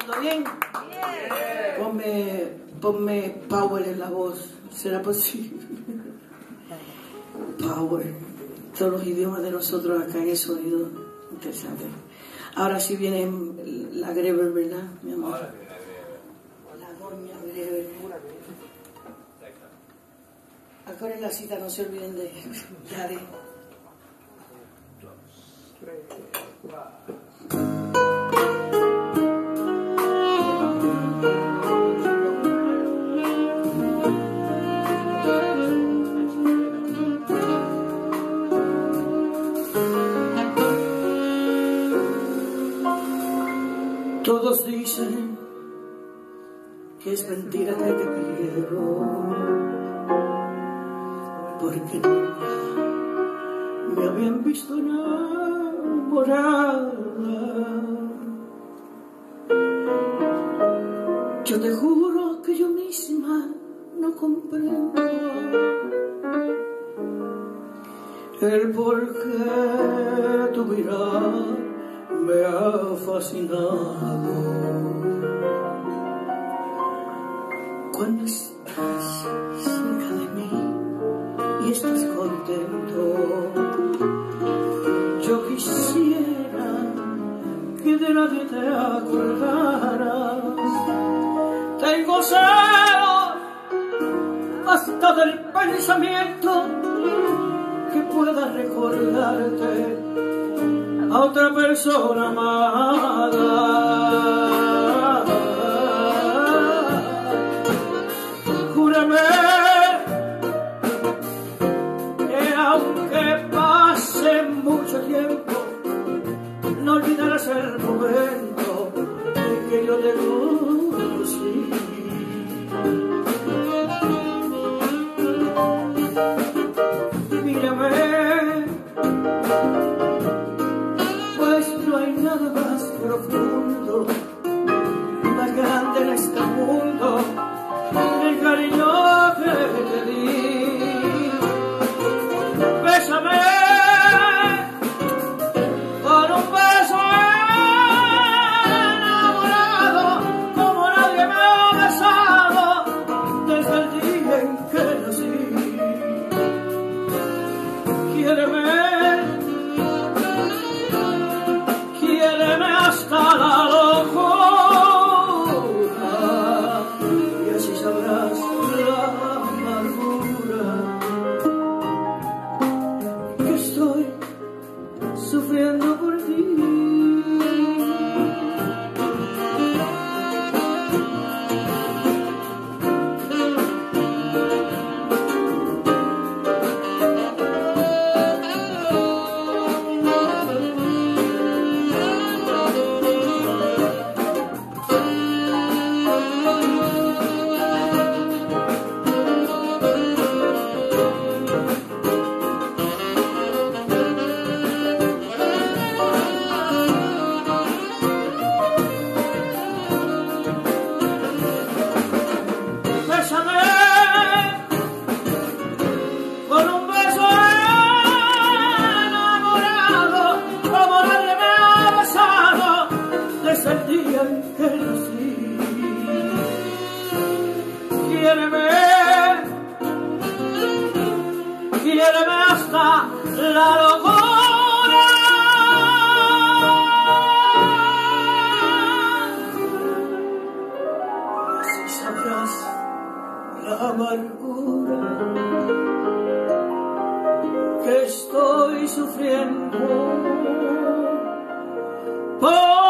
¿Ando bien? Ponme power en la voz. ¿Será posible? Power. Todos los idiomas de nosotros acá en el sonido. Interesante. Ahora sí viene la Greber, ¿verdad, mi amor? La doña Greber. Acá en la cita, no se olviden de Yare. Todos dicen que es mentira que te quiero, porque nunca me habían visto enamorada. Yo te juro que yo misma no comprendo el por qué tu mirada me ha fascinado. Cuando estás cerca de mí y estás contento, yo quisiera que de nadie te acordaras. Tengo celos hasta del pensamiento que pueda recordarte a otra persona amada. Júrame que aunque pase mucho tiempo, no olvidarás el momento en que yo te conocí. Mírame, nada más profundo, más grande en este mundo, el cariño que te di. Bésame con un beso enamorado, como nadie me ha besado desde el día en que nací. Quiéreme hasta la locura, y así sabrás la amargura que estoy sufriendo por ti. Con un beso enamorado, como nadie me ha besado desde el día en que nací. Quiéreme hasta la locura, así sabrás la amargura que estoy sufriendo por